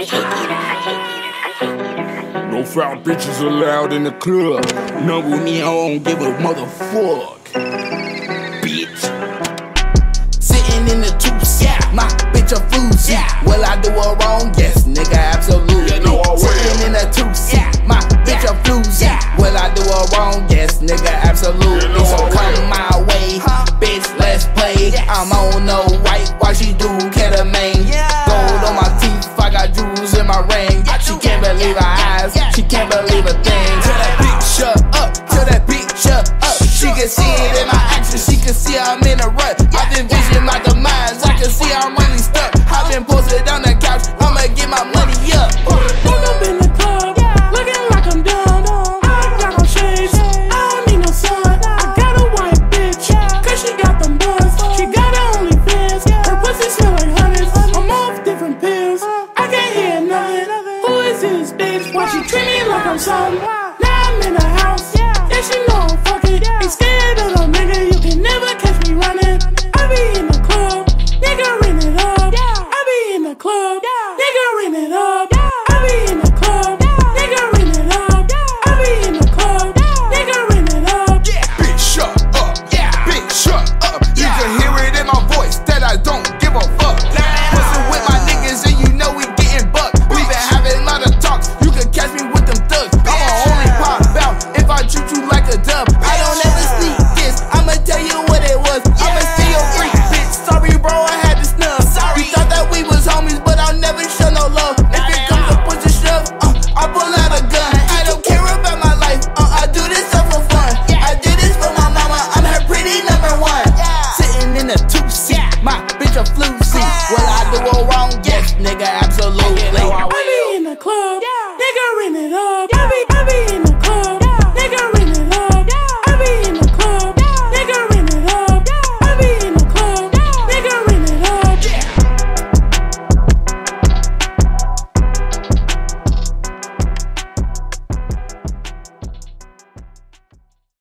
No foul bitches allowed in the club. Number me, I don't give a motherfuck. Bitch. Sitting in the two-seat, my bitch a floozy. Will I do her wrong? Yes, nigga, absolutely. Sitting in the two-seat, my bitch a floozy. Will I do her wrong? Yes, nigga, absolutely. So come my way, bitch, let's play. I'm on no white, why she do ketamine? Gold on my teeth, I got jewels in my ring. She can't believe her eyes, she can't believe a thing. Tell that bitch shut up, tell that bitch shut up. She can see it in my actions, she can see I'm in a rut. I've been visioning my demise, I can see I'm really stuck. I've been posted on the couch, I'ma get my money up. Woke up in the club, looking like I'm dumb. I got no shades, I don't need no sun. I got a white bitch, cause she got them buns. She got her OnlyFans, her pussy smell like hundreds. I'm off different pills, I can't hear nothing. Who is this bitch? Why she treat me like I'm something? Now I'm in the house, yeah, she know I'm fucking. Ain't scared of no nigga, you can never catch me running. I be in the club, nigga ring it up. I be in the club, nigga ring it up. I be in the club, nigga ring it up. I be in the club, nigga ring it up. Bitch, shut up. Bitch, shut up. You can hear it in my voice that I don't give a fuck. Pussing with my niggas and you know we getting bucked. We been having a lot of talks, you can catch me with them thugs. I'ma only pop out if I treat you like a dub. I don't ever sneak this, I'ma tell you what it was. I'ma steal your freak, bitch. Sorry, bro, I had to snub. You thought that we was homies, but I'll never show no love. If it comes to push a shove, I pull out a gun. I don't care about my life, I do this stuff for fun. I did this for my mama, I'm her pretty number one. Sitting in a two-seat, my bitch a floozy. Will I do her wrong? Yes, nigga, absolutely. I be in the club,